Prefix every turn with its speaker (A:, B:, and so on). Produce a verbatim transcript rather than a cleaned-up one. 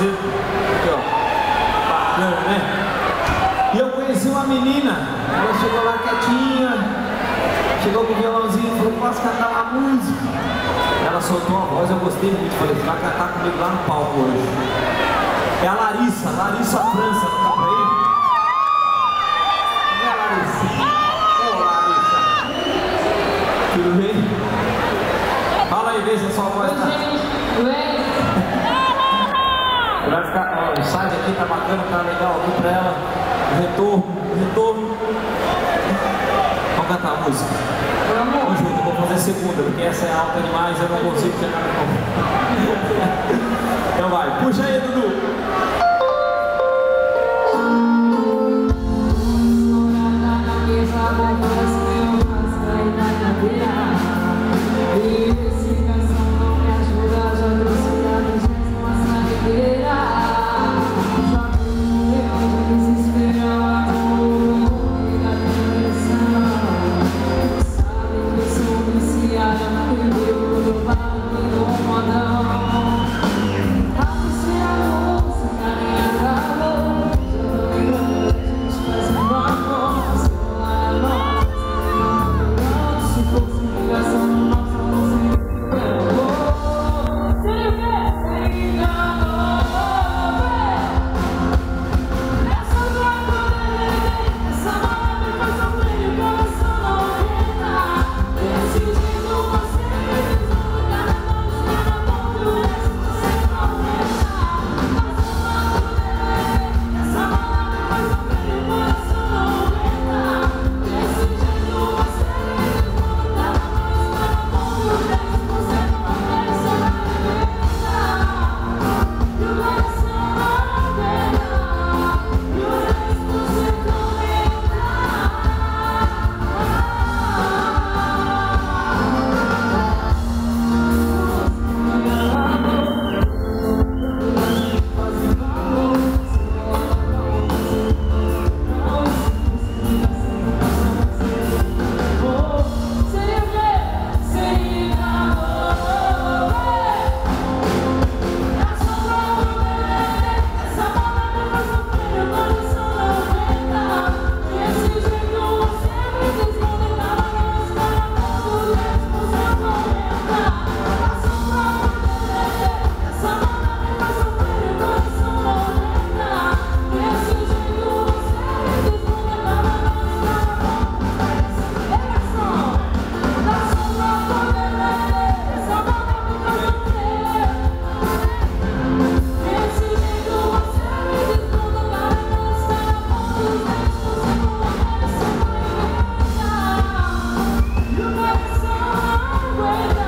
A: fazer. Aqui, ó. Bacana, né? E eu conheci uma menina, ela chegou lá quietinha, chegou com o violãozinho e falou, posso cantar uma música? Ela soltou a voz, eu gostei muito, falei, vai cantar comigo lá no palco hoje. É a Larissa, Larissa França, não tá pra aí? Não é Larissa? Ô Larissa! Tudo bem? Fala aí, vê se a sua voz tá... Vai ficar, ó, o site aqui tá bacana, tá legal aqui pra ela. Retorno, retorno. Vamos cantar a música. Vamos junto, vou fazer segunda, porque essa é alta demais, eu não consigo chegar no palco. Então vai, puxa aí, Dudu.
B: We're